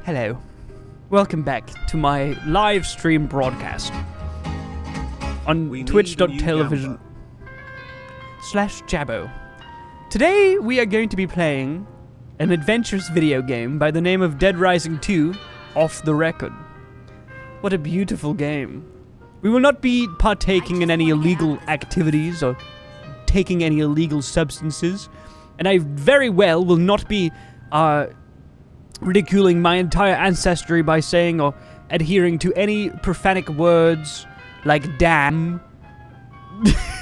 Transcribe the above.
Hello. Welcome back to my live stream broadcast on twitch.tv/Jabo. Today we are going to be playing an adventurous video game by the name of Dead Rising 2 Off the Record. What a beautiful game. We will not be partaking in any illegal activities or taking any illegal substances, and I very well will not be ridiculing my entire ancestry by saying or adhering to any prophanic words like damn.